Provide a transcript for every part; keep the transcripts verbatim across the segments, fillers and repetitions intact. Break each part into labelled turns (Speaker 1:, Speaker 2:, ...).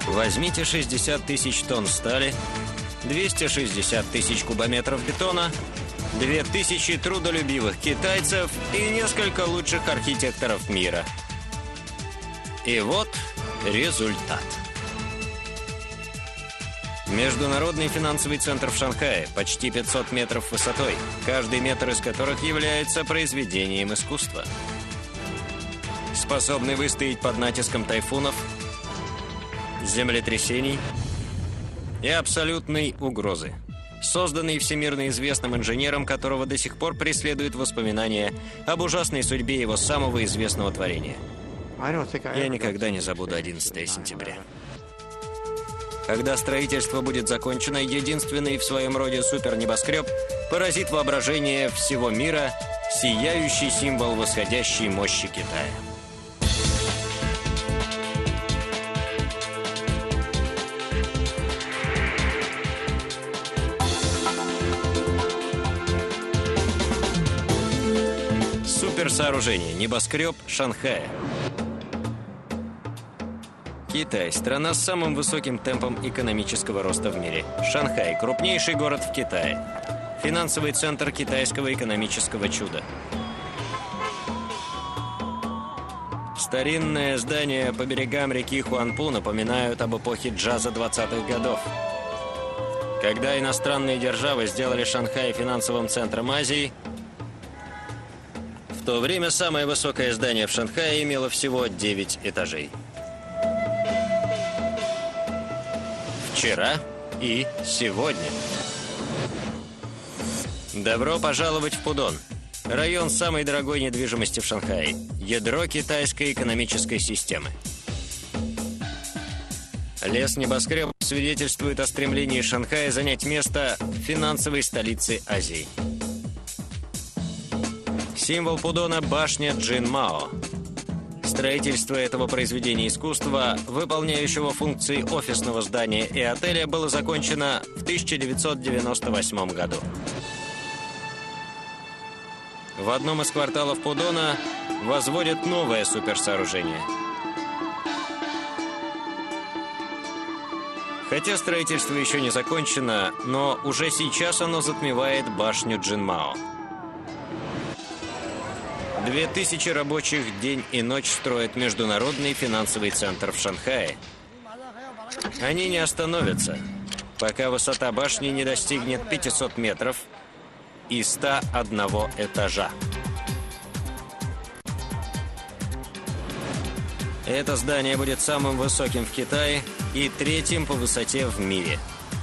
Speaker 1: Возьмите шестьдесят тысяч тонн стали, двести шестьдесят тысяч кубометров бетона, две тысячи трудолюбивых китайцев и несколько лучших архитекторов мира. И вот результат. Международный финансовый центр в Шанхае, почти пятьсот метров высотой, каждый метр из которых является произведением искусства. Способный выстоять под натиском тайфунов, землетрясений и абсолютной угрозы. Созданный всемирно известным инженером, которого до сих пор преследуют воспоминания об ужасной судьбе его самого известного творения. Я никогда не забуду одиннадцатое сентября. Когда строительство будет закончено, единственный в своем роде супернебоскреб поразит воображение всего мира, сияющий символ восходящей мощи Китая. Суперсооружение. Небоскреб Шанхая. Китай – страна с самым высоким темпом экономического роста в мире. Шанхай – крупнейший город в Китае. Финансовый центр китайского экономического чуда. Старинные здания по берегам реки Хуанпу напоминают об эпохе джаза двадцатых годов. Когда иностранные державы сделали Шанхай финансовым центром Азии, в то время самое высокое здание в Шанхае имело всего девять этажей. Вчера и сегодня. Добро пожаловать в Пудон. Район самой дорогой недвижимости в Шанхае. Ядро китайской экономической системы. Лес небоскребов свидетельствует о стремлении Шанхая занять место финансовой столицы Азии. Символ Пудона – башня Джин-Мао. Строительство этого произведения искусства, выполняющего функции офисного здания и отеля, было закончено в тысяча девятьсот девяносто восьмом году. В одном из кварталов Пудона возводят новое суперсооружение. Хотя строительство еще не закончено, но уже сейчас оно затмевает башню Джин-Мао. Две тысячи рабочих день и ночь строят международный финансовый центр в Шанхае. Они не остановятся, пока высота башни не достигнет пятисот метров и ста одного этажа. Это здание будет самым высоким в Китае и третьим по высоте в мире.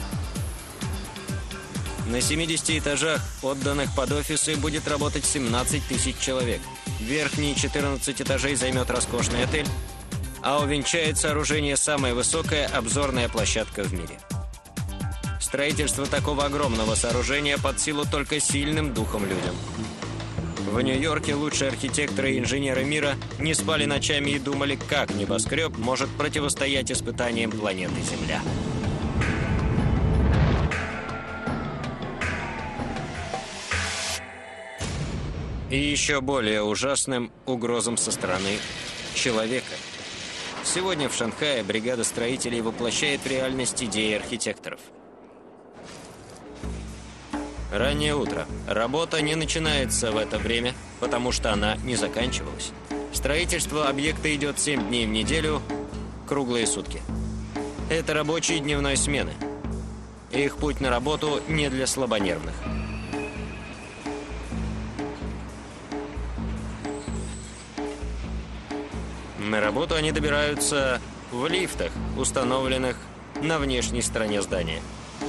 Speaker 1: На семидесяти этажах, отданных под офисы, будет работать семнадцать тысяч человек. Верхние четырнадцать этажей займет роскошный отель, а увенчает сооружение самая высокая обзорная площадка в мире. Строительство такого огромного сооружения под силу только сильным духом людям. В Нью-Йорке лучшие архитекторы и инженеры мира не спали ночами и думали, как небоскреб может противостоять испытаниям планеты Земля. И еще более ужасным угрозам со стороны человека. Сегодня в Шанхае бригада строителей воплощает в реальность идеи архитекторов. Раннее утро. Работа не начинается в это время, потому что она не заканчивалась. Строительство объекта идет семь дней в неделю, круглые сутки. Это рабочие дневной смены. Их путь на работу не для слабонервных. На работу они добираются в лифтах, установленных на внешней стороне здания.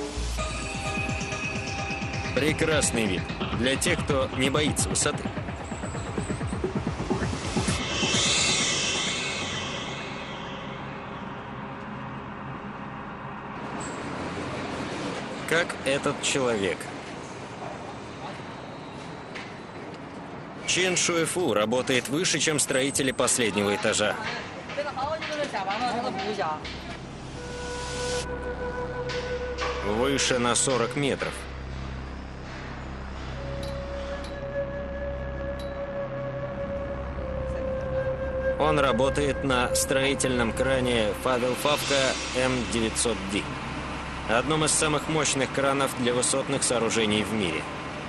Speaker 1: Прекрасный вид для тех, кто не боится высоты. Как этот человек. Чен Шуэфу работает выше, чем строители последнего этажа. Выше на сорок метров. Он работает на строительном кране Фавелфавка эм девятьсот ди, одном из самых мощных кранов для высотных сооружений в мире.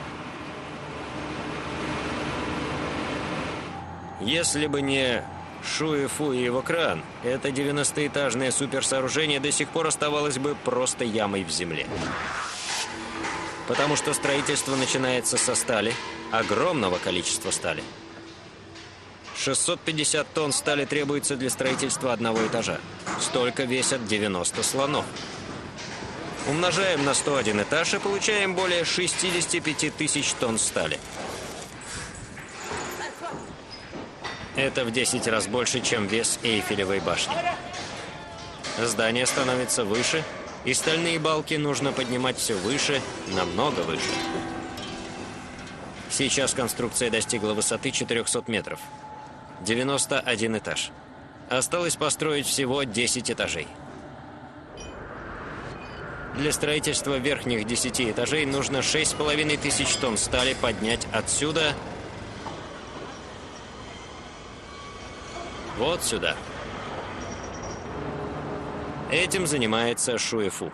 Speaker 1: Если бы не Шуэфу и его кран, это девяностоэтажное суперсооружение до сих пор оставалось бы просто ямой в земле. Потому что строительство начинается со стали, огромного количества стали. шестьсот пятьдесят тонн стали требуется для строительства одного этажа. Столько весят девяносто слонов. Умножаем на сто один этаж и получаем более шестьдесят пять тысяч тонн стали. Это в десять раз больше, чем вес Эйфелевой башни. Здание становится выше, и стальные балки нужно поднимать все выше, намного выше. Сейчас конструкция достигла высоты четырехсот метров. девяносто один этаж. Осталось построить всего десять этажей. Для строительства верхних десяти этажей нужно шесть с половиной тысяч тонн стали поднять отсюда вот сюда. Этим занимается Шуэфу.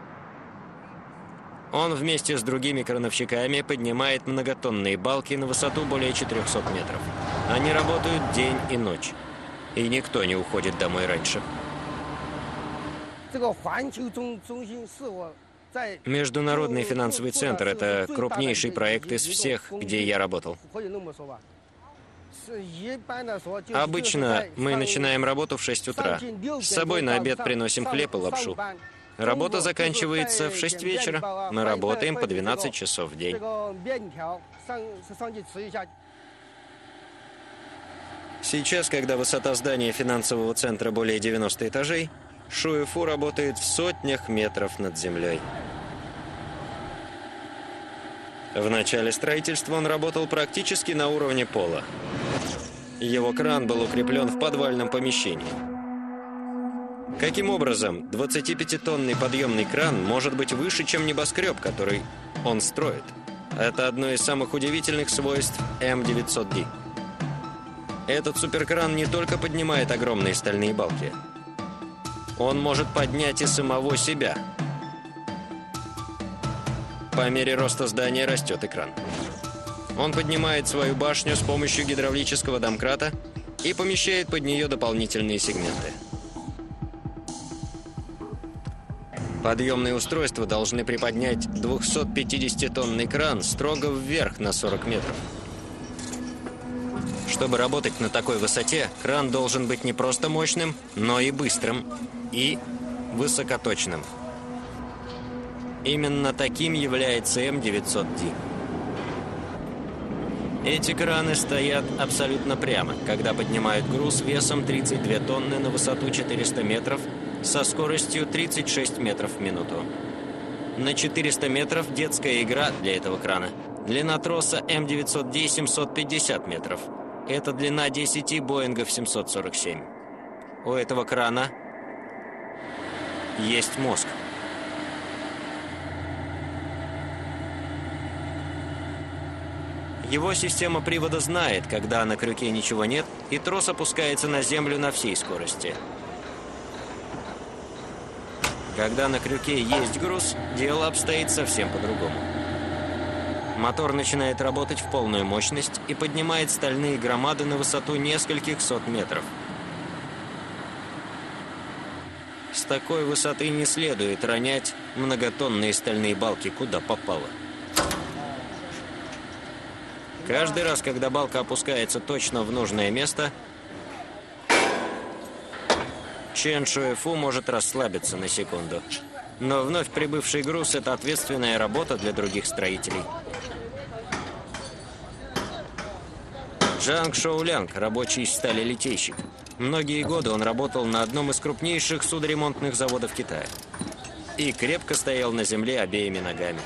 Speaker 1: Он вместе с другими крановщиками поднимает многотонные балки на высоту более четырехсот метров. Они работают день и ночь. И никто не уходит домой раньше. Международный финансовый центр – это крупнейший проект из всех, где я работал. Обычно мы начинаем работу в шесть утра. С собой на обед приносим хлеб и лапшу. Работа заканчивается в шесть вечера. Мы работаем по двенадцать часов в день. Сейчас, когда высота здания финансового центра более девяноста этажей, Шуэфу работает в сотнях метров над землей. В начале строительства он работал практически на уровне пола. Его кран был укреплен в подвальном помещении. Каким образом двадцатипятитонный подъемный кран может быть выше, чем небоскреб, который он строит? Это одно из самых удивительных свойств эм девятьсот ди. Этот суперкран не только поднимает огромные стальные балки. Он может поднять и самого себя. По мере роста здания растет экран. Он поднимает свою башню с помощью гидравлического домкрата и помещает под нее дополнительные сегменты. Подъемные устройства должны приподнять двухсотпятидесятитонный кран строго вверх на сорок метров. Чтобы работать на такой высоте, кран должен быть не просто мощным, но и быстрым, и высокоточным. Именно таким является эм девятьсот ди. Эти краны стоят абсолютно прямо, когда поднимают груз весом тридцать две тонны на высоту четыреста метров со скоростью тридцать шесть метров в минуту. На четыреста метров детская игра для этого крана. Длина троса эм девятьсот ди семьсот пятьдесят метров. Это длина десяти Боингов семьсот сорок семь. У этого крана есть мозг. Его система привода знает, когда на крюке ничего нет, и трос опускается на землю на всей скорости. Когда на крюке есть груз, дело обстоит совсем по-другому. Мотор начинает работать в полную мощность и поднимает стальные громады на высоту нескольких сот метров. С такой высоты не следует ронять многотонные стальные балки куда попало. Каждый раз, когда балка опускается точно в нужное место, Чен Шуэфу может расслабиться на секунду. Но вновь прибывший груз – это ответственная работа для других строителей. Джанг Шоулянг – рабочий сталелитейщик. Многие годы он работал на одном из крупнейших судоремонтных заводов Китая. И крепко стоял на земле обеими ногами.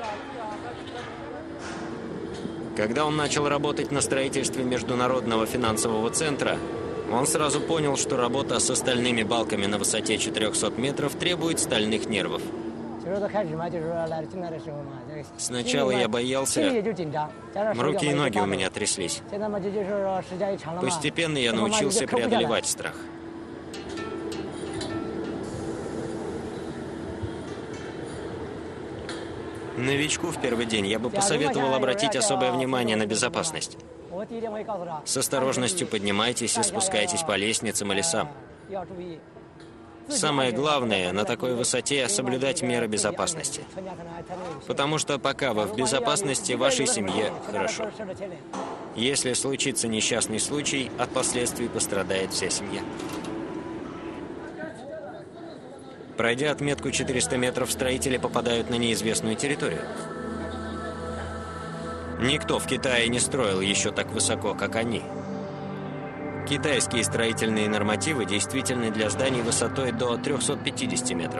Speaker 1: Когда он начал работать на строительстве Международного финансового центра, он сразу понял, что работа с стальными балками на высоте четырехсот метров требует стальных нервов. Сначала я боялся, руки и ноги у меня тряслись. Постепенно я научился преодолевать страх. Новичку в первый день я бы посоветовал обратить особое внимание на безопасность. С осторожностью поднимайтесь и спускайтесь по лестницам или сам. Самое главное на такой высоте — соблюдать меры безопасности. Потому что пока вы в безопасности, вашей семье хорошо. Если случится несчастный случай, от последствий пострадает вся семья. Пройдя отметку четыреста метров, строители попадают на неизвестную территорию. Никто в Китае не строил еще так высоко, как они. Китайские строительные нормативы действительны для зданий высотой до трёхсот пятидесяти метров.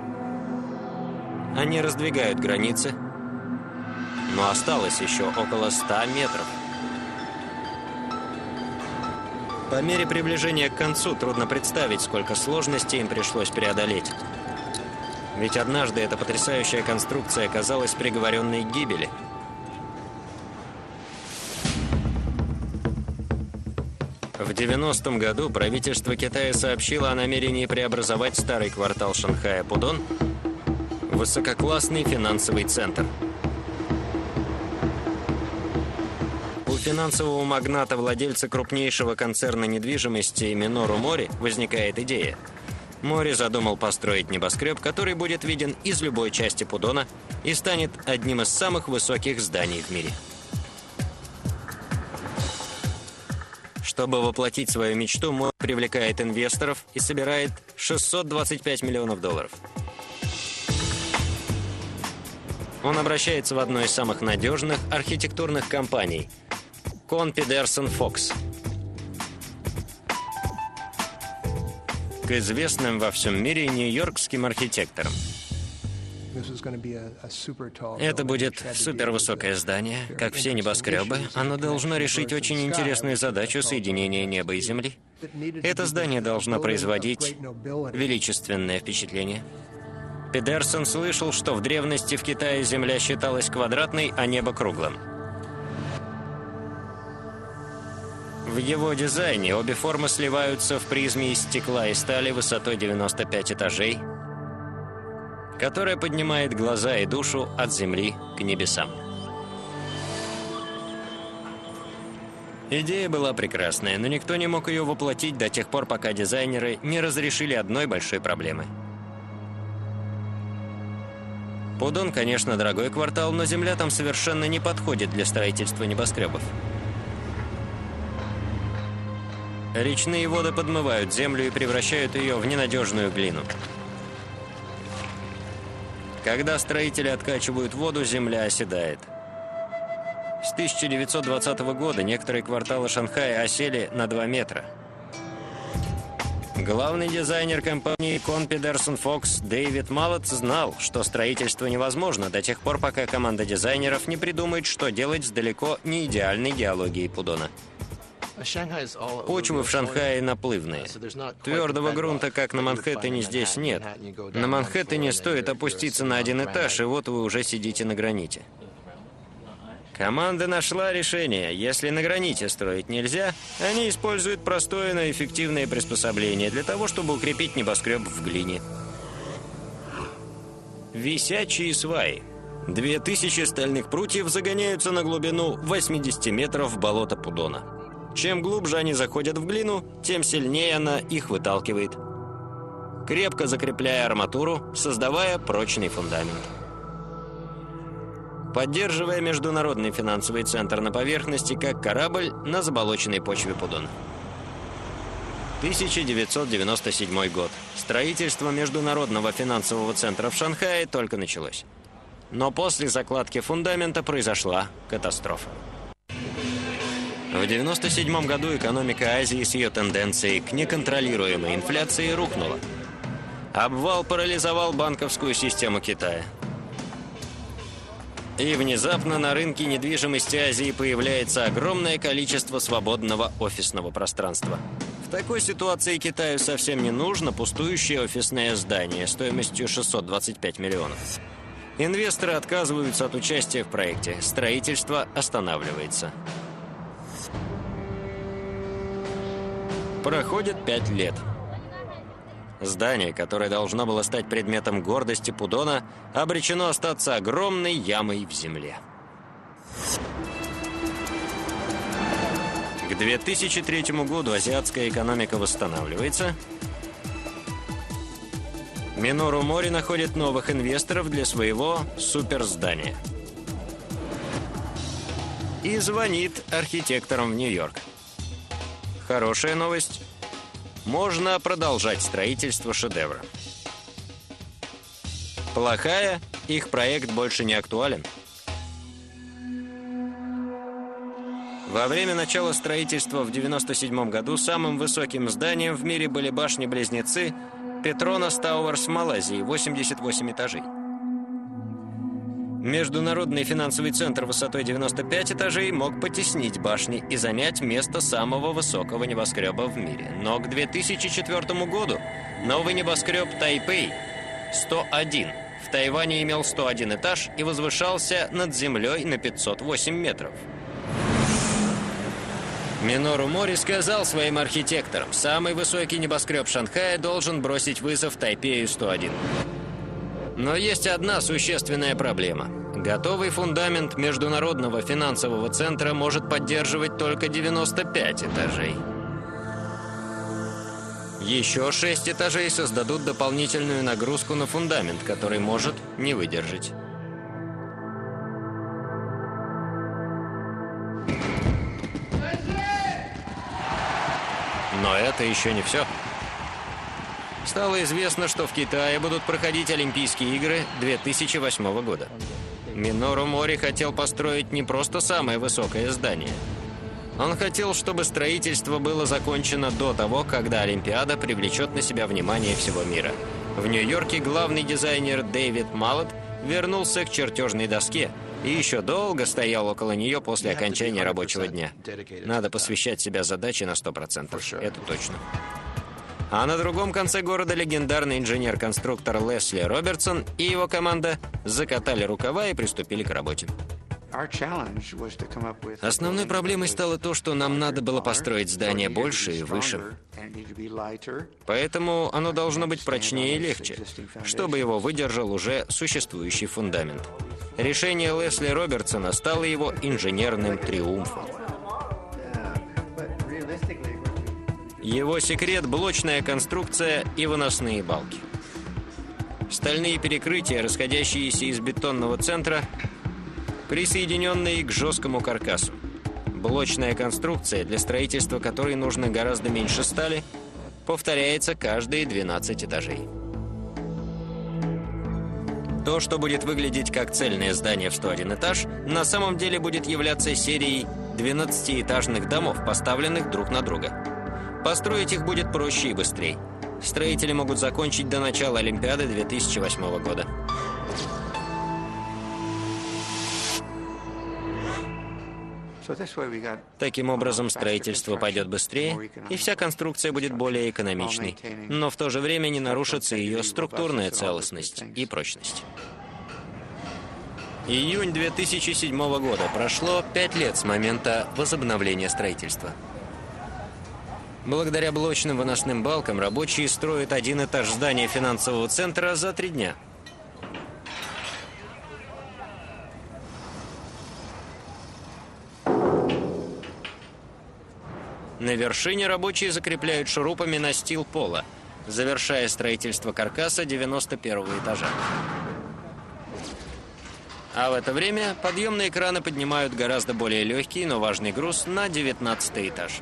Speaker 1: Они раздвигают границы, но осталось еще около ста метров. По мере приближения к концу трудно представить, сколько сложностей им пришлось преодолеть. Ведь однажды эта потрясающая конструкция оказалась приговоренной к гибели. В девяностом году правительство Китая сообщило о намерении преобразовать старый квартал Шанхая Пудон в высококлассный финансовый центр. У финансового магната, владельца крупнейшего концерна недвижимости Минору Мори, возникает идея. Мори задумал построить небоскреб, который будет виден из любой части Пудона и станет одним из самых высоких зданий в мире. Чтобы воплотить свою мечту, Мори привлекает инвесторов и собирает шестьсот двадцать пять миллионов долларов. Он обращается в одну из самых надежных архитектурных компаний – Kohn Pedersen Fox, к известным во всем мире нью-йоркским архитекторам. Это будет супервысокое здание, как все небоскребы. Оно должно решить очень интересную задачу соединения неба и земли. Это здание должно производить величественное впечатление. Педерсон слышал, что в древности в Китае земля считалась квадратной, а небо круглым. В его дизайне обе формы сливаются в призме из стекла и стали высотой девяносто пять этажей, которая поднимает глаза и душу от земли к небесам. Идея была прекрасная, но никто не мог ее воплотить до тех пор, пока дизайнеры не разрешили одной большой проблемы. Пудон, конечно, дорогой квартал, но земля там совершенно не подходит для строительства небоскребов. Речные воды подмывают землю и превращают ее в ненадежную глину. Когда строители откачивают воду, земля оседает. С тысяча девятьсот двадцатого года некоторые кварталы Шанхая осели на два метра. Главный дизайнер компании Kohn Pedersen Fox Дэвид Маллет знал, что строительство невозможно до тех пор, пока команда дизайнеров не придумает, что делать с далеко не идеальной геологией Пудона. Почвы в Шанхае наплывные. Твердого грунта, как на Манхэттене, здесь нет. На Манхэттене стоит опуститься на один этаж, и вот вы уже сидите на граните. Команда нашла решение. Если на граните строить нельзя, они используют простое, но эффективное приспособление для того, чтобы укрепить небоскреб в глине. Висячие сваи. Две тысячи стальных прутьев загоняются на глубину восьмидесяти метров в болото Пудона. Чем глубже они заходят в глину, тем сильнее она их выталкивает, крепко закрепляя арматуру, создавая прочный фундамент. Поддерживая международный финансовый центр на поверхности, как корабль на заболоченной почве Пудона. тысяча девятьсот девяносто седьмой год. Строительство международного финансового центра в Шанхае только началось. Но после закладки фундамента произошла катастрофа. В девяносто седьмом году экономика Азии с ее тенденцией к неконтролируемой инфляции рухнула. Обвал парализовал банковскую систему Китая. И внезапно на рынке недвижимости Азии появляется огромное количество свободного офисного пространства. В такой ситуации Китаю совсем не нужно пустующее офисное здание стоимостью шестьсот двадцать пять миллионов. Инвесторы отказываются от участия в проекте. Строительство останавливается. Проходит пять лет. Здание, которое должно было стать предметом гордости Пудона, обречено остаться огромной ямой в земле. К две тысячи третьему году азиатская экономика восстанавливается. Минору Мори находит новых инвесторов для своего суперздания. И звонит архитекторам в Нью-Йорк. Хорошая новость. Можно продолжать строительство шедевра. Плохая, их проект больше не актуален. Во время начала строительства в девяносто седьмом году самым высоким зданием в мире были башни-близнецы Petronas Towers в Малайзии, восемьдесят восемь этажей. Международный финансовый центр высотой девяносто пять этажей мог потеснить башни и занять место самого высокого небоскреба в мире. Но к две тысячи четвёртому году новый небоскреб Тайпэй сто один в Тайване имел сто один этаж и возвышался над землей на пятьсот восемь метров. Минору Мори сказал своим архитекторам, самый высокий небоскреб Шанхая должен бросить вызов Тайпею сто один. Но есть одна существенная проблема. Готовый фундамент Международного финансового центра может поддерживать только девяносто пять этажей. Еще шесть этажей создадут дополнительную нагрузку на фундамент, который может не выдержать. Но это еще не все. Стало известно, что в Китае будут проходить Олимпийские игры две тысячи восьмого года. Минору Мори хотел построить не просто самое высокое здание. Он хотел, чтобы строительство было закончено до того, когда Олимпиада привлечет на себя внимание всего мира. В Нью-Йорке главный дизайнер Дэвид Маллет вернулся к чертежной доске и еще долго стоял около нее после окончания рабочего дня. Надо посвящать себя задаче на сто процентов. Это точно. А на другом конце города легендарный инженер-конструктор Лесли Робертсон и его команда закатали рукава и приступили к работе. Основной проблемой стало то, что нам надо было построить здание больше и выше. Поэтому оно должно быть прочнее и легче, чтобы его выдержал уже существующий фундамент. Решение Лесли Робертсона стало его инженерным триумфом. Его секрет – блочная конструкция и выносные балки. Стальные перекрытия, расходящиеся из бетонного центра, присоединенные к жесткому каркасу. Блочная конструкция, для строительства которой нужно гораздо меньше стали, повторяется каждые двенадцать этажей. То, что будет выглядеть как цельное здание в сто один этаж, на самом деле будет являться серией двенадцатиэтажных домов, поставленных друг на друга. Построить их будет проще и быстрее. Строители могут закончить до начала Олимпиады две тысячи восьмого года. Таким образом, строительство пойдет быстрее, и вся конструкция будет более экономичной, но в то же время не нарушится ее структурная целостность и прочность. Июнь две тысячи седьмого года. Прошло пять лет с момента возобновления строительства. Благодаря блочным выносным балкам рабочие строят один этаж здания финансового центра за три дня. На вершине рабочие закрепляют шурупами настил пола, завершая строительство каркаса девяносто первого этажа. А в это время подъемные краны поднимают гораздо более легкий, но важный груз на девятнадцатый этаж,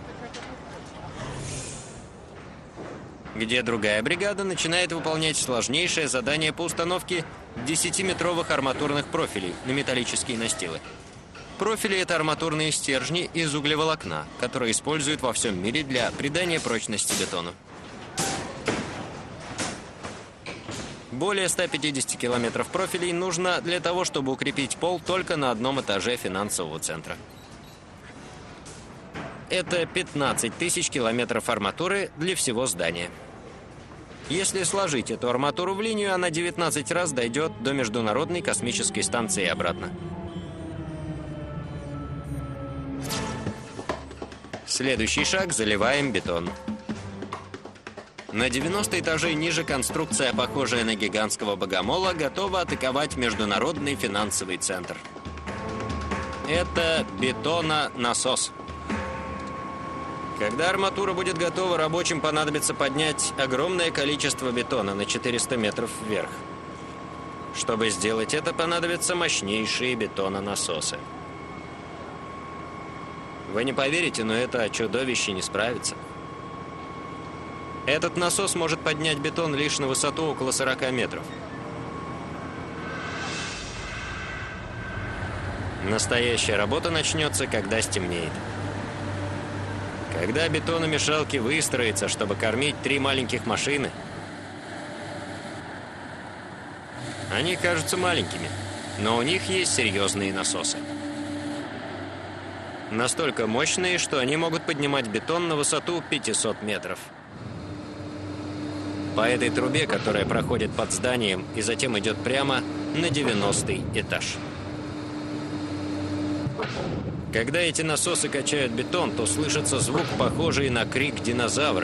Speaker 1: где другая бригада начинает выполнять сложнейшее задание по установке десятиметровых арматурных профилей на металлические настилы. Профили – это арматурные стержни из углеволокна, которые используют во всем мире для придания прочности бетону. Более ста пятидесяти километров профилей нужно для того, чтобы укрепить пол только на одном этаже финансового центра. это пятнадцать тысяч километров арматуры для всего здания. Если сложить эту арматуру в линию, она девятнадцать раз дойдет до Международной космической станции и обратно. Следующий шаг – заливаем бетон. На девяносто этажей ниже конструкция, похожая на гигантского богомола, готова атаковать Международный финансовый центр. Это бетононасос. Когда арматура будет готова, рабочим понадобится поднять огромное количество бетона на четыреста метров вверх. Чтобы сделать это, понадобятся мощнейшие бетононасосы. Вы не поверите, но это чудовище не справится. Этот насос может поднять бетон лишь на высоту около сорока метров. Настоящая работа начнется, когда стемнеет. Когда бетономешалки выстроятся, чтобы кормить три маленьких машины, они кажутся маленькими, но у них есть серьезные насосы. Настолько мощные, что они могут поднимать бетон на высоту пятисот метров. По этой трубе, которая проходит под зданием и затем идет прямо на девяностый этаж. Когда эти насосы качают бетон, то слышится звук, похожий на крик динозавра.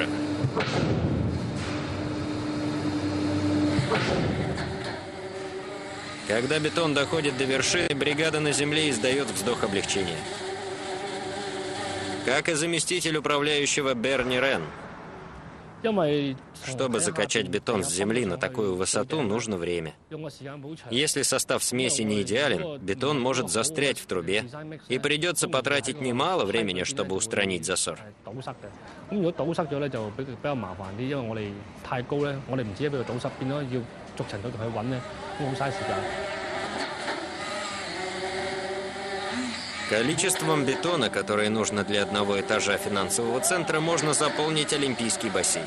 Speaker 1: Когда бетон доходит до вершины, бригада на земле издает вздох облегчения. Как и заместитель управляющего Берни Рен. Чтобы закачать бетон с земли на такую высоту, нужно время. Если состав смеси не идеален, бетон может застрять в трубе, и придется потратить немало времени, чтобы устранить засор. Количеством бетона, которое нужно для одного этажа финансового центра, можно заполнить Олимпийский бассейн.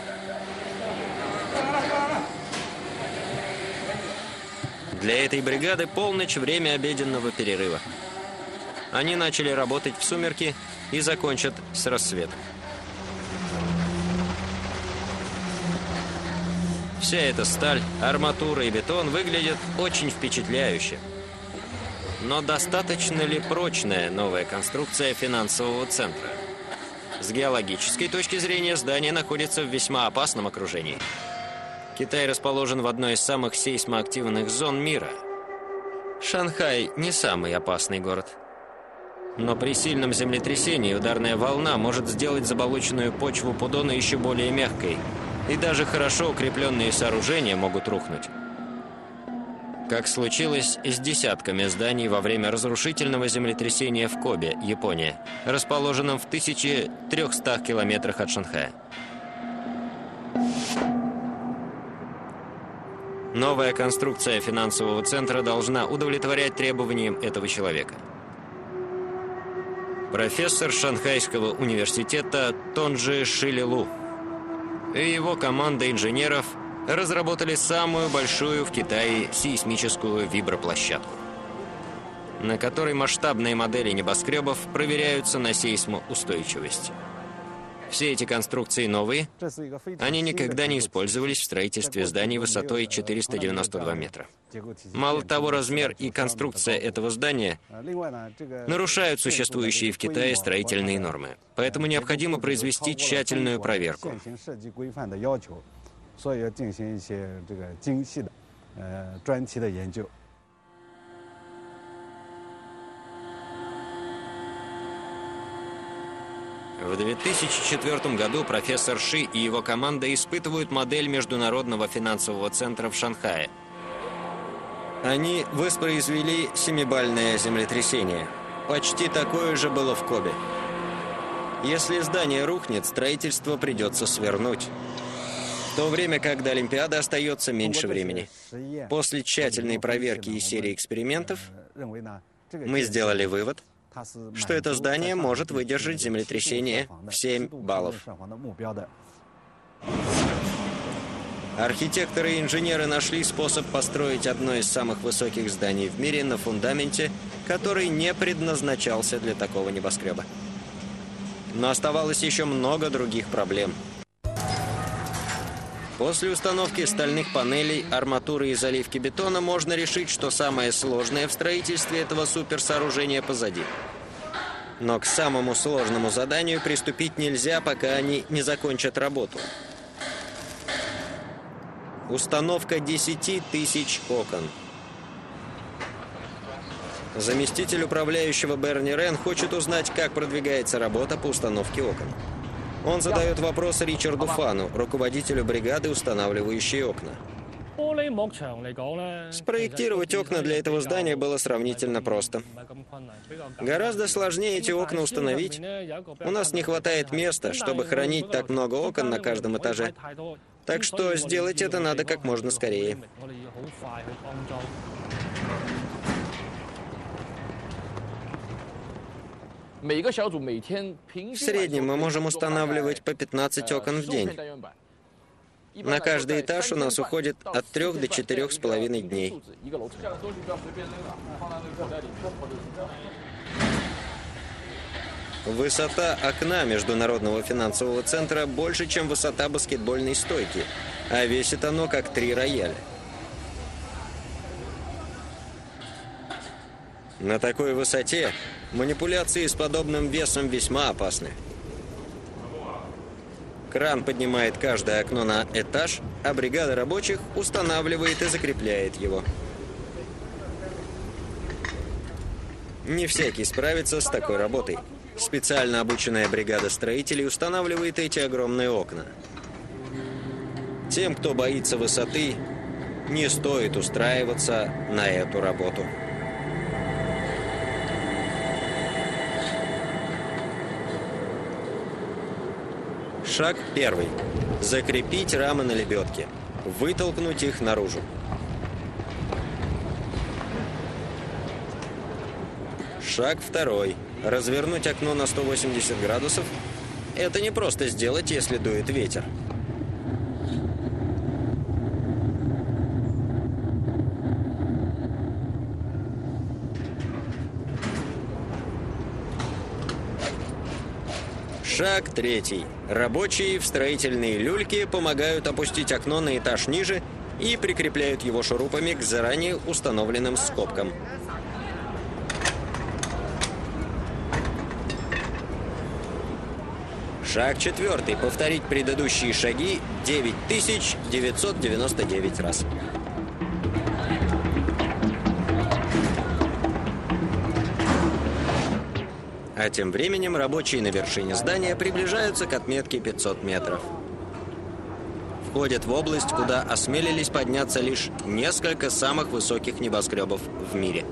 Speaker 1: Для этой бригады полночь — время обеденного перерыва. Они начали работать в сумерки и закончат с рассветом. Вся эта сталь, арматура и бетон выглядят очень впечатляюще. Но достаточно ли прочная новая конструкция финансового центра? С геологической точки зрения здание находится в весьма опасном окружении. Китай расположен в одной из самых сейсмоактивных зон мира. Шанхай не самый опасный город. Но при сильном землетрясении ударная волна может сделать заболоченную почву Пудона еще более мягкой, и даже хорошо укрепленные сооружения могут рухнуть. Как случилось с десятками зданий во время разрушительного землетрясения в Кобе, Япония, расположенном в тысяче трёхстах километрах от Шанхая. Новая конструкция финансового центра должна удовлетворять требованиям этого человека. Профессор Шанхайского университета Тонджи Шилилу и его команда инженеров разработали самую большую в Китае сейсмическую виброплощадку, на которой масштабные модели небоскребов проверяются на сейсмоустойчивость. Все эти конструкции новые, они никогда не использовались в строительстве зданий высотой четыреста девяносто два метра. Мало того, размер и конструкция этого здания нарушают существующие в Китае строительные нормы, поэтому необходимо произвести тщательную проверку. В две тысячи четвёртом году профессор Ши и его команда испытывают модель Международного финансового центра в Шанхае. Они воспроизвели семибальное землетрясение. Почти такое же было в Кобе. Если здание рухнет, строительство придется свернуть. В то время как до Олимпиады остается меньше времени. После тщательной проверки и серии экспериментов мы сделали вывод, что это здание может выдержать землетрясение в семь баллов. Архитекторы и инженеры нашли способ построить одно из самых высоких зданий в мире на фундаменте, который не предназначался для такого небоскреба. Но оставалось еще много других проблем. После установки стальных панелей, арматуры и заливки бетона можно решить, что самое сложное в строительстве этого суперсооружения позади. Но к самому сложному заданию приступить нельзя, пока они не закончат работу. Установка десяти тысяч окон. Заместитель управляющего Берни Рен хочет узнать, как продвигается работа по установке окон. Он задает вопрос Ричарду Фану, руководителю бригады, устанавливающей окна. Спроектировать окна для этого здания было сравнительно просто. Гораздо сложнее эти окна установить. У нас не хватает места, чтобы хранить так много окон на каждом этаже. Так что сделать это надо как можно скорее. В среднем мы можем устанавливать по пятнадцать окон в день. На каждый этаж у нас уходит от трех до четырех с половиной дней. Высота окна Международного финансового центра больше, чем высота баскетбольной стойки, а весит оно как три рояля. На такой высоте манипуляции с подобным весом весьма опасны. Кран поднимает каждое окно на этаж, а бригада рабочих устанавливает и закрепляет его. Не всякий справится с такой работой. Специально обученная бригада строителей устанавливает эти огромные окна. Тем, кто боится высоты, не стоит устраиваться на эту работу. Шаг первый. Закрепить рамы на лебедке. Вытолкнуть их наружу. Шаг второй. Развернуть окно на сто восемьдесят градусов. Это не просто сделать, если дует ветер. Шаг третий. Рабочие в строительные люльки помогают опустить окно на этаж ниже и прикрепляют его шурупами к заранее установленным скобкам. Шаг четвертый. Повторить предыдущие шаги девять тысяч девятьсот девяносто девять раз. А тем временем рабочие на вершине здания приближаются к отметке пятьсот метров. Входят в область, куда осмелились подняться лишь несколько самых высоких небоскребов в мире.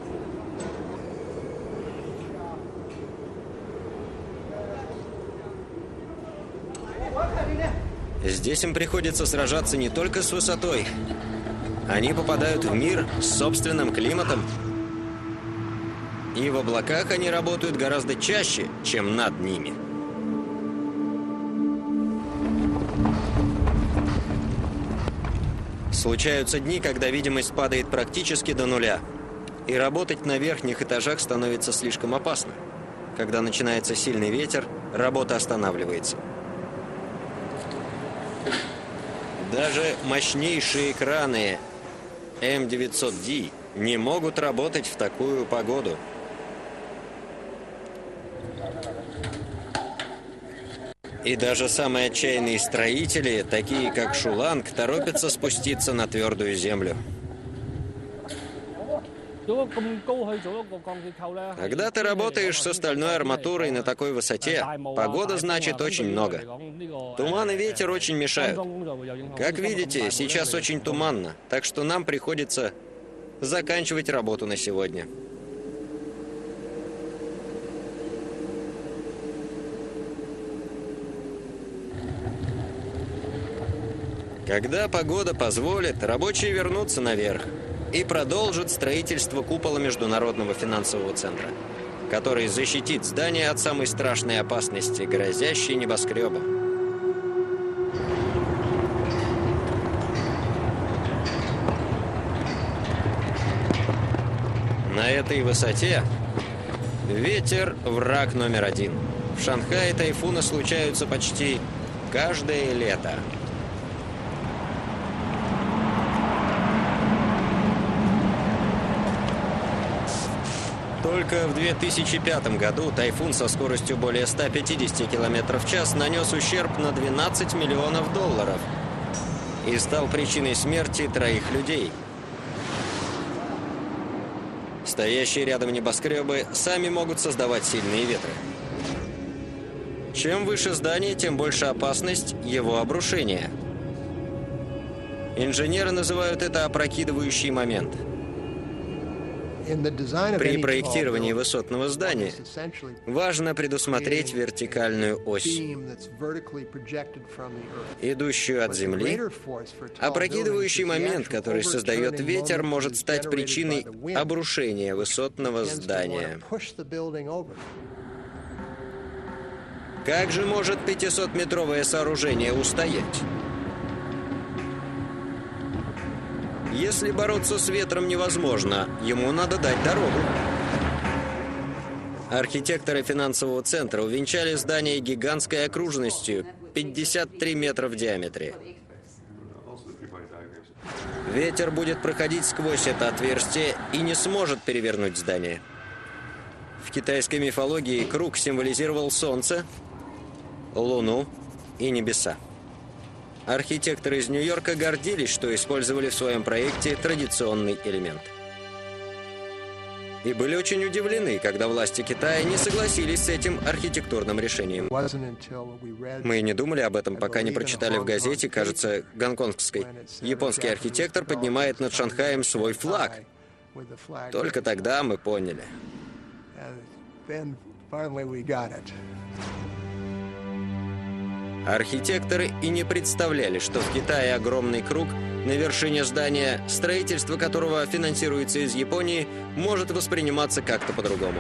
Speaker 1: Здесь им приходится сражаться не только с высотой. Они попадают в мир с собственным климатом. И в облаках они работают гораздо чаще, чем над ними. Случаются дни, когда видимость падает практически до нуля. И работать на верхних этажах становится слишком опасно. Когда начинается сильный ветер, работа останавливается. Даже мощнейшие краны эм девятьсот ди не могут работать в такую погоду. И даже самые отчаянные строители, такие как Шуланг, торопятся спуститься на твердую землю. Когда ты работаешь с стальной арматурой на такой высоте, погода значит очень много. Туман и ветер очень мешают. Как видите, сейчас очень туманно, так что нам приходится заканчивать работу на сегодня. Когда погода позволит, рабочие вернутся наверх и продолжат строительство купола Международного финансового центра, который защитит здание от самой страшной опасности, грозящей небоскребу. На этой высоте ветер – враг номер один. В Шанхае тайфуны случаются почти каждое лето. Только в две тысячи пятом году тайфун со скоростью более ста пятидесяти километров в час нанес ущерб на двенадцать миллионов долларов и стал причиной смерти троих людей. Стоящие рядом небоскребы сами могут создавать сильные ветры. Чем выше здание, тем больше опасность его обрушения. Инженеры называют это опрокидывающий момент. При проектировании высотного здания важно предусмотреть вертикальную ось, идущую от земли. Опрокидывающий момент, который создает ветер, может стать причиной обрушения высотного здания. Как же может пятисотметровое сооружение устоять? Если бороться с ветром невозможно, ему надо дать дорогу. Архитекторы финансового центра увенчали здание гигантской окружностью пятьдесят три метра в диаметре. Ветер будет проходить сквозь это отверстие и не сможет перевернуть здание. В китайской мифологии круг символизировал солнце, луну и небеса. Архитекторы из Нью-Йорка гордились, что использовали в своем проекте традиционный элемент. И были очень удивлены, когда власти Китая не согласились с этим архитектурным решением. Мы не думали об этом, пока не прочитали в газете, кажется, гонконгской. Японский архитектор поднимает над Шанхаем свой флаг. Только тогда мы поняли. Архитекторы и не представляли, что в Китае огромный круг на вершине здания, строительство которого финансируется из Японии, может восприниматься как-то по-другому.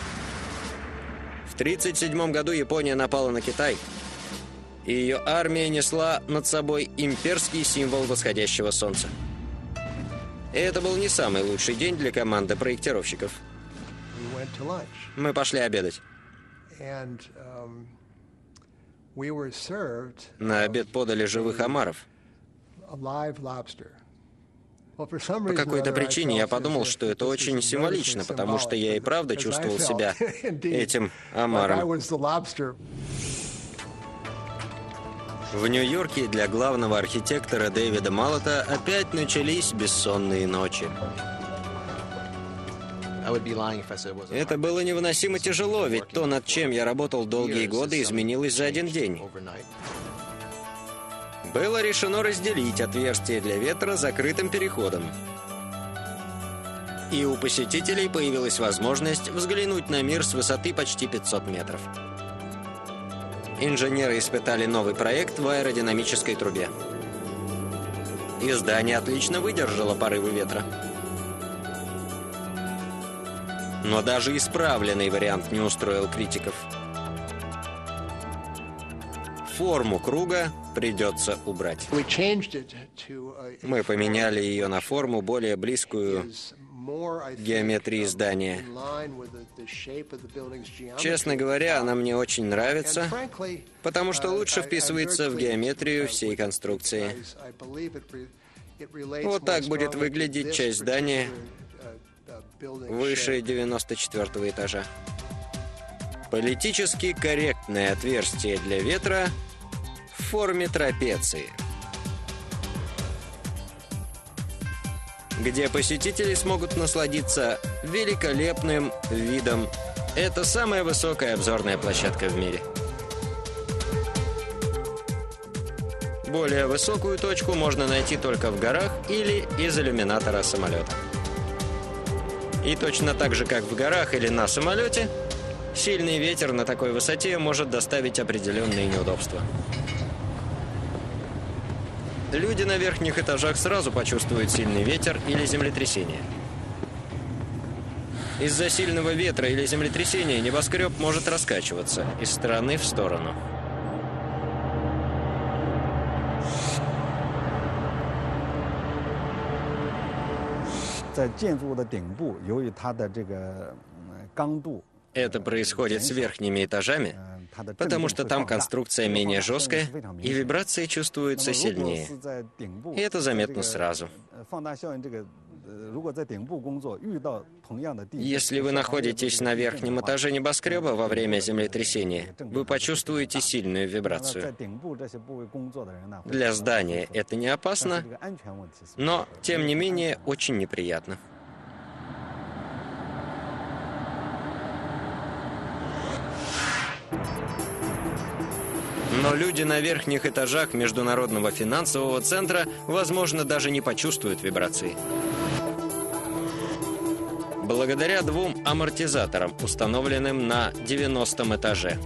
Speaker 1: В тысяча девятьсот тридцать седьмом году Япония напала на Китай, и ее армия несла над собой имперский символ восходящего солнца. И это был не самый лучший день для команды проектировщиков. Мы пошли обедать. На обед подали живых омаров. По какой-то причине я подумал, что это очень символично, потому что я и правда чувствовал себя этим омаром. В Нью-Йорке для главного архитектора Дэвида Маллета опять начались бессонные ночи. Это было невыносимо тяжело, ведь то, над чем я работал долгие годы, изменилось за один день. Было решено разделить отверстие для ветра закрытым переходом. И у посетителей появилась возможность взглянуть на мир с высоты почти пятисот метров. Инженеры испытали новый проект в аэродинамической трубе. И здание отлично выдержало порывы ветра. Но даже исправленный вариант не устроил критиков. Форму круга придется убрать. Мы поменяли ее на форму, более близкую к геометрии здания. Честно говоря, она мне очень нравится, потому что лучше вписывается в геометрию всей конструкции. Вот так будет выглядеть часть здания выше девяносто четвёртого этажа. Политически корректное отверстие для ветра в форме трапеции, где посетители смогут насладиться великолепным видом. Это самая высокая обзорная площадка в мире. Более высокую точку можно найти только в горах или из иллюминатора самолета. И точно так же, как в горах или на самолете, сильный ветер на такой высоте может доставить определенные неудобства. Люди на верхних этажах сразу почувствуют сильный ветер или землетрясение. Из-за сильного ветра или землетрясения небоскреб может раскачиваться из стороны в сторону. Это происходит с верхними этажами, потому что там конструкция менее жесткая, и вибрации чувствуются сильнее. И это заметно сразу. Если вы находитесь на верхнем этаже небоскреба во время землетрясения, вы почувствуете сильную вибрацию. Для здания это не опасно, но, тем не менее, очень неприятно. Но люди на верхних этажах Международного финансового центра, возможно, даже не почувствуют вибрации. Благодаря двум амортизаторам, установленным на девяностом этаже.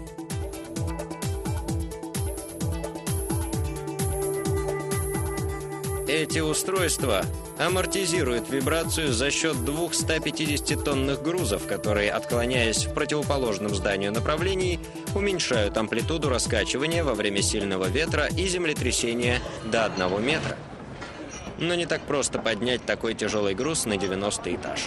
Speaker 1: Эти устройства амортизируют вибрацию за счет двух ста пятидесятитонных грузов, которые, отклоняясь в противоположном зданию направлении, уменьшают амплитуду раскачивания во время сильного ветра и землетрясения до одного метра. Но не так просто поднять такой тяжелый груз на девяностый этаж.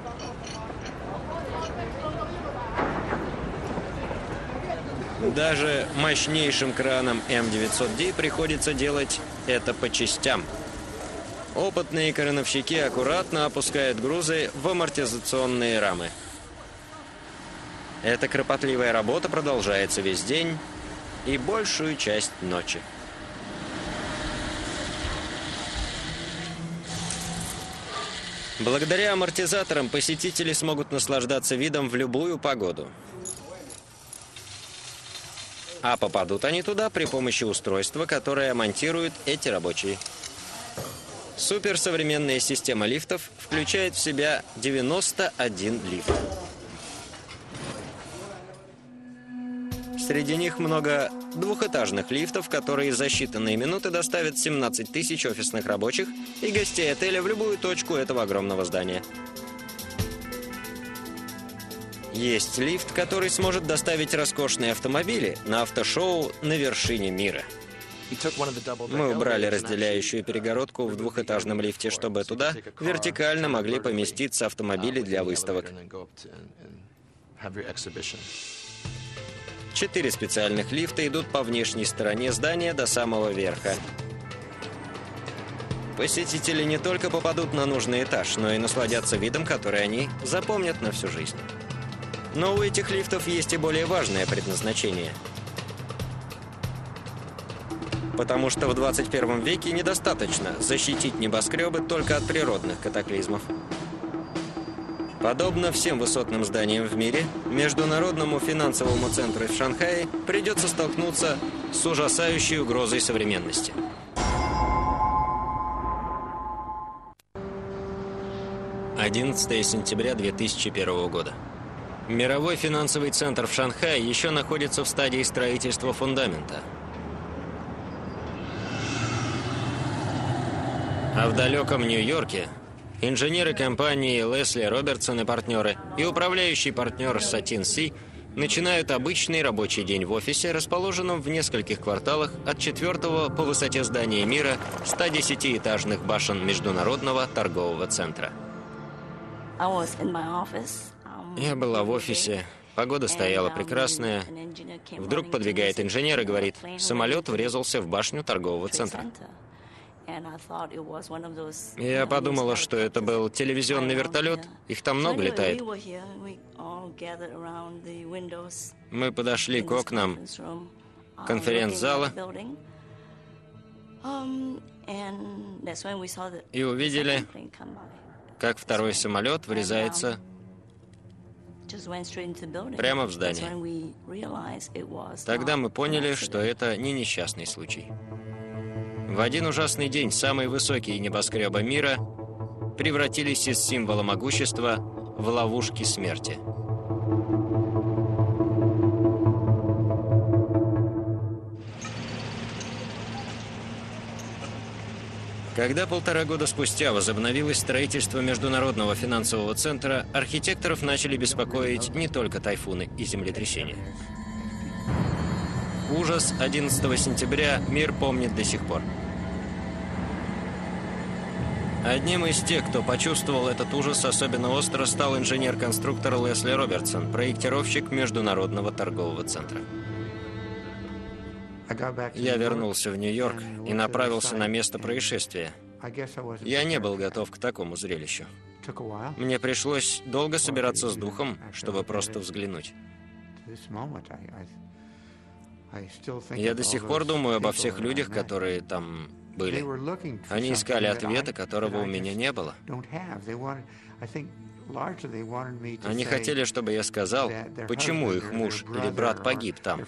Speaker 1: Даже мощнейшим краном эм девятьсот ди приходится делать это по частям. Опытные крановщики аккуратно опускают грузы в амортизационные рамы. Эта кропотливая работа продолжается весь день и большую часть ночи. Благодаря амортизаторам посетители смогут наслаждаться видом в любую погоду. А попадут они туда при помощи устройства, которое монтируют эти рабочие. Суперсовременная система лифтов включает в себя девяносто один лифт. Среди них много двухэтажных лифтов, которые за считанные минуты доставят семнадцать тысяч офисных рабочих и гостей отеля в любую точку этого огромного здания. Есть лифт, который сможет доставить роскошные автомобили на автошоу на вершине мира. Мы убрали разделяющую перегородку в двухэтажном лифте, чтобы туда вертикально могли поместиться автомобили для выставок. Четыре специальных лифта идут по внешней стороне здания до самого верха. Посетители не только попадут на нужный этаж, но и насладятся видом, который они запомнят на всю жизнь. Но у этих лифтов есть и более важное предназначение. Потому что в двадцать первом веке недостаточно защитить небоскребы только от природных катаклизмов. Подобно всем высотным зданиям в мире, Международному финансовому центру в Шанхае придется столкнуться с ужасающей угрозой современности. одиннадцатое сентября две тысячи первого года. Мировой финансовый центр в Шанхае еще находится в стадии строительства фундамента. А в далеком Нью-Йорке инженеры компании Лесли Робертсон и партнеры и управляющий партнер Сатин Си начинают обычный рабочий день в офисе, расположенном в нескольких кварталах от четвертого по высоте здания мира ста десятиэтажных башен Международного торгового центра. Я была в офисе, погода стояла прекрасная. Вдруг подбегает инженер и говорит: самолет врезался в башню торгового центра. Я подумала, что это был телевизионный вертолет, их там много летает. Мы подошли к окнам конференц-зала и увидели, как второй самолет врезается прямо в здание. Тогда мы поняли, что это не несчастный случай. В один ужасный день самые высокие небоскребы мира превратились из символа могущества в ловушки смерти. Когда полтора года спустя возобновилось строительство Международного финансового центра, архитекторов начали беспокоить не только тайфуны и землетрясения. Ужас одиннадцатого сентября мир помнит до сих пор. Одним из тех, кто почувствовал этот ужас особенно остро, стал инженер-конструктор Лесли Робертсон, проектировщик Международного торгового центра. Я вернулся в Нью-Йорк и направился на место происшествия. Я не был готов к такому зрелищу. Мне пришлось долго собираться с духом, чтобы просто взглянуть. Я до сих пор думаю обо всех людях, которые там были. Они искали ответа, которого у меня не было. Они хотели, чтобы я сказал, почему их муж или брат погиб там.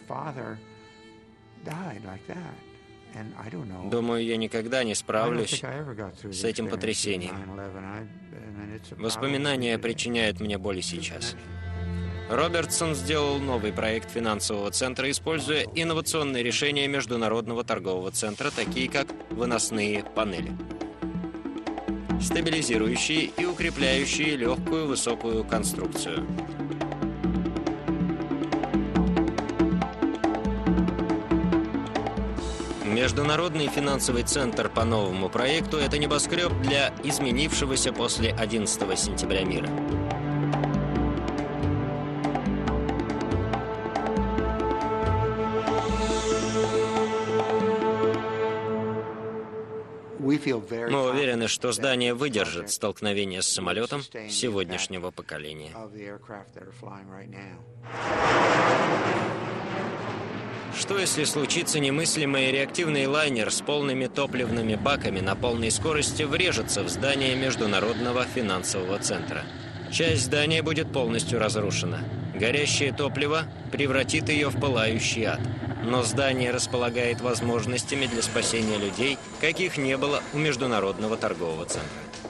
Speaker 1: Думаю, я никогда не справлюсь с этим потрясением. Воспоминания причиняют мне боль и сейчас. Робертсон сделал новый проект финансового центра, используя инновационные решения Международного торгового центра, такие как выносные панели, стабилизирующие и укрепляющие легкую высокую конструкцию. Международный финансовый центр по новому проекту – это небоскреб для изменившегося после одиннадцатого сентября мира. Мы уверены, что здание выдержит столкновение с самолетом сегодняшнего поколения. Что если случится немыслимый реактивный лайнер с полными топливными баками на полной скорости врежется в здание Международного финансового центра? Часть здания будет полностью разрушена. Горящее топливо превратит ее в пылающий ад. Но здание располагает возможностями для спасения людей, каких не было у Международного торгового центра.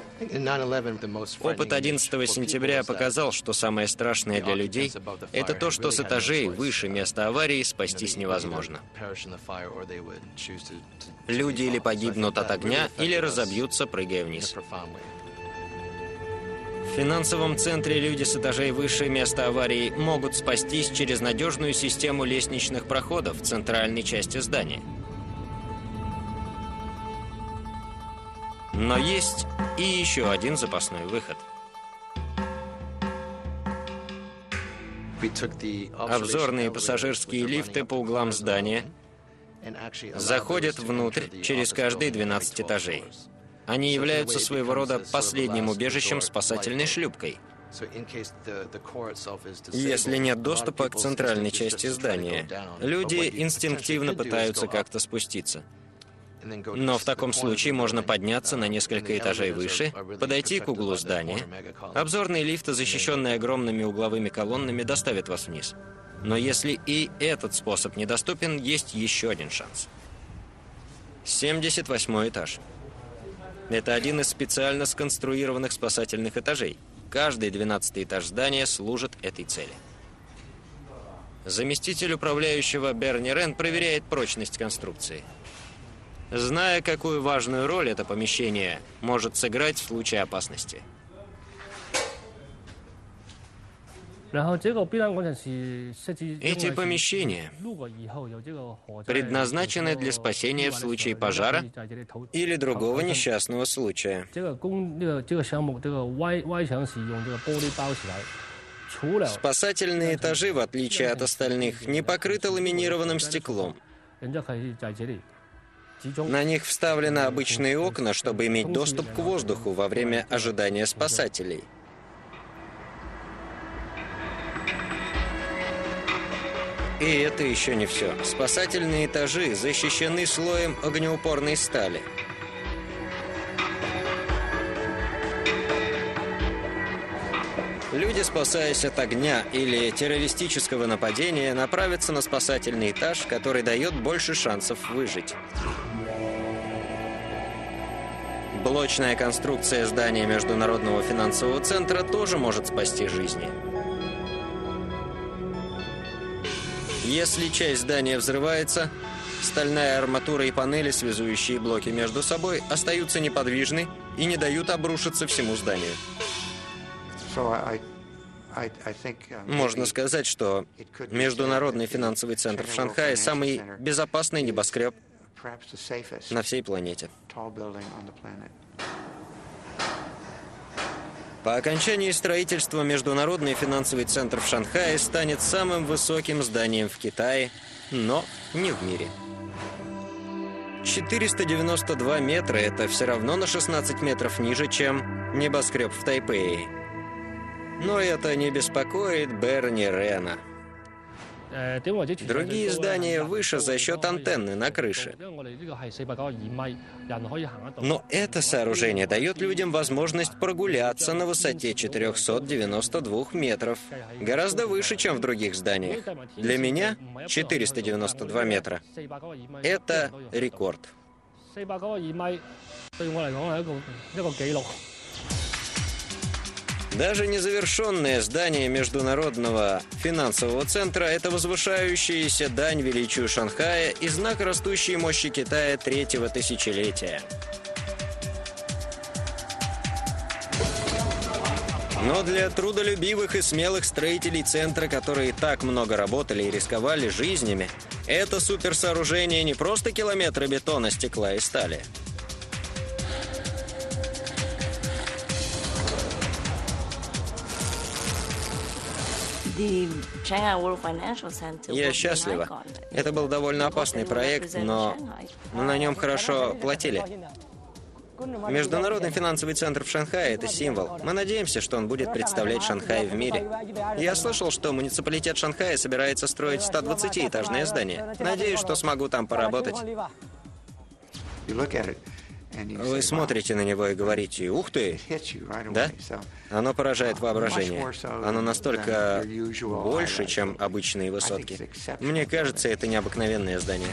Speaker 1: Опыт одиннадцатого сентября показал, что самое страшное для людей – это то, что с этажей выше места аварии спастись невозможно. Люди или погибнут от огня, или разобьются, прыгая вниз. В финансовом центре люди с этажей выше места аварии могут спастись через надежную систему лестничных проходов в центральной части здания. Но есть и еще один запасной выход. Обзорные пассажирские лифты по углам здания заходят внутрь через каждые двенадцать этажей. Они являются своего рода последним убежищем спасательной шлюпкой. Если нет доступа к центральной части здания, люди инстинктивно пытаются как-то спуститься. Но в таком случае можно подняться на несколько этажей выше, подойти к углу здания. Обзорные лифты, защищенные огромными угловыми колоннами, доставят вас вниз. Но если и этот способ недоступен, есть еще один шанс. семьдесят восьмой этаж. Это один из специально сконструированных спасательных этажей. Каждый двенадцатый этаж здания служит этой цели. Заместитель управляющего Берни Рен проверяет прочность конструкции. Зная, какую важную роль это помещение может сыграть в случае опасности. Эти помещения предназначены для спасения в случае пожара или другого несчастного случая. Спасательные этажи, в отличие от остальных, не покрыты ламинированным стеклом. На них вставлены обычные окна, чтобы иметь доступ к воздуху во время ожидания спасателей. И это еще не все. Спасательные этажи защищены слоем огнеупорной стали. Люди, спасаясь от огня или террористического нападения, направятся на спасательный этаж, который дает больше шансов выжить. Блочная конструкция здания Международного финансового центра тоже может спасти жизни. Если часть здания взрывается, стальная арматура и панели, связующие блоки между собой, остаются неподвижны и не дают обрушиться всему зданию. Можно сказать, что Международный финансовый центр в Шанхае – самый безопасный небоскреб на всей планете. По окончании строительства Международный финансовый центр в Шанхае станет самым высоким зданием в Китае, но не в мире. четыреста девяносто два метра – это все равно на шестнадцать метров ниже, чем небоскреб в Тайпее. Но это не беспокоит Берни Рена. Другие здания выше за счет антенны на крыше. Но это сооружение дает людям возможность прогуляться на высоте четырехсот девяноста двух метров. Гораздо выше, чем в других зданиях. Для меня четыреста девяносто два метра – это рекорд. Даже незавершенное здание Международного финансового центра – это возвышающаяся дань величию Шанхая и знак растущей мощи Китая третьего тысячелетия. Но для трудолюбивых и смелых строителей центра, которые так много работали и рисковали жизнями, это суперсооружение не просто километры бетона, стекла и стали. Я счастлива. Это был довольно опасный проект, но на нем хорошо платили. Международный финансовый центр в Шанхае – это символ. Мы надеемся, что он будет представлять Шанхай в мире. Я слышал, что муниципалитет Шанхая собирается строить сто двадцатиэтажное здание. Надеюсь, что смогу там поработать. Вы смотрите на него и говорите: «Ух ты!» Да? Оно поражает воображение. Оно настолько больше, чем обычные высотки. Мне кажется, это необыкновенное здание.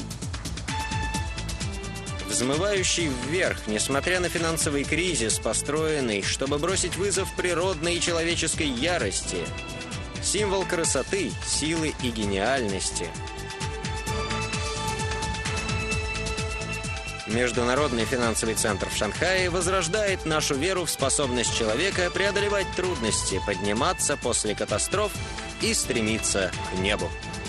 Speaker 1: Взмывающий вверх, несмотря на финансовый кризис, построенный, чтобы бросить вызов природной и человеческой ярости. Символ красоты, силы и гениальности. Международный финансовый центр в Шанхае возрождает нашу веру в способность человека преодолевать трудности, подниматься после катастроф и стремиться к небу.